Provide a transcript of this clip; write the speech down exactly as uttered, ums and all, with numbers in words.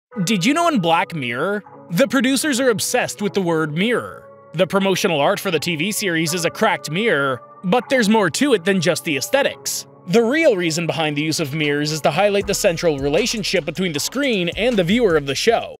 Did you know in Black Mirror, the producers are obsessed with the word mirror? The promotional art for the T V series is a cracked mirror, but there's more to it than just the aesthetics. The real reason behind the use of mirrors is to highlight the central relationship between the screen and the viewer of the show.